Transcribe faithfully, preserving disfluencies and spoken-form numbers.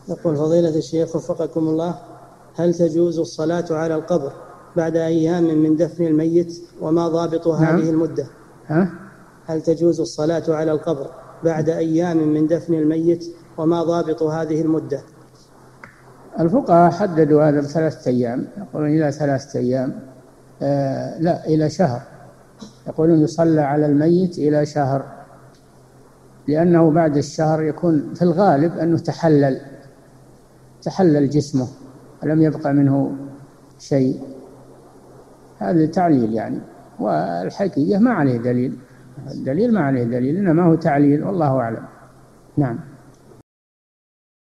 يقول فضيلة الشيخ وفقكم الله، هل تجوز الصلاة على القبر بعد أيام من دفن الميت، وما ضابط هذه نعم. المدة؟ ها؟ هل تجوز الصلاة على القبر بعد أيام من دفن الميت، وما ضابط هذه المدة؟ الفقهاء حددوا هذا بثلاثة أيام، يقولون إلى ثلاثة أيام، آه لا إلى شهر، يقولون يصلى على الميت إلى شهر، لأنه بعد الشهر يكون في الغالب أنه تحلل تحلل جسمه ولم يبقى منه شيء. هذا تعليل يعني، والحقيقة ما عليه دليل، الدليل ما عليه دليل، إنما هو تعليل والله أعلم. نعم.